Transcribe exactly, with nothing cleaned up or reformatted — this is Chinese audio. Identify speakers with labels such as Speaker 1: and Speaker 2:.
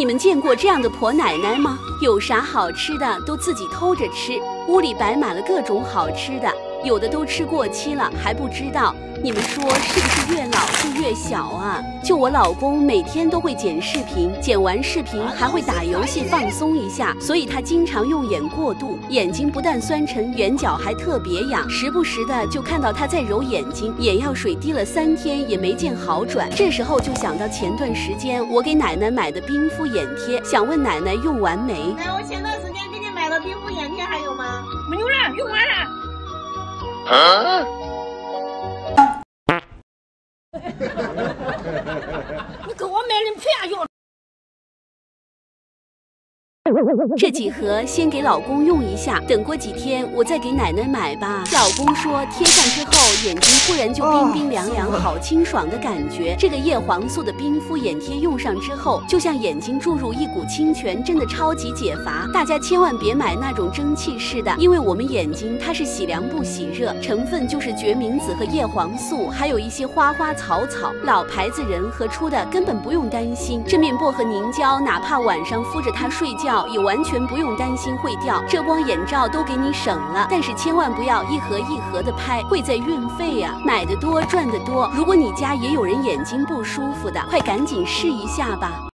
Speaker 1: 你们见过这样的婆奶奶吗？有啥好吃的都自己偷着吃，屋里摆满了各种好吃的，有的都吃过期了还不知道。你们说是不是越老就越小啊？就我老公每天都会剪视频，剪完视频还会打游戏放松一下，所以他经常用眼过度，眼睛不但酸沉，眼角还特别痒，时不时的就看到他在揉眼睛，眼药水滴了三天也没见好转。这时候就想到前段时间我给奶奶买的冰敷眼贴，想问奶奶用完没？
Speaker 2: 哎，我前段时间给你买的冰敷眼贴还有吗？
Speaker 3: 没有了，用完了。
Speaker 2: 啊
Speaker 3: 你给我买的骗药。
Speaker 1: 这几盒先给老公用一下，等过几天我再给奶奶买吧。老公说贴上之后眼睛突然就冰冰凉凉，好清爽的感觉。这个叶黄素的冰敷眼贴用上之后，就像眼睛注入一股清泉，真的超级解乏。大家千万别买那种蒸汽式的，因为我们眼睛它是洗凉不洗热，成分就是决明子和叶黄素，还有一些花花草草，老牌子仁和出的根本不用担心。这面薄荷凝胶，哪怕晚上敷着它睡觉，也完全不用担心会掉，遮光眼罩都给你省了。但是千万不要一盒一盒的拍，贵在运费啊！买的多赚的多。如果你家也有人眼睛不舒服的，快赶紧试一下吧。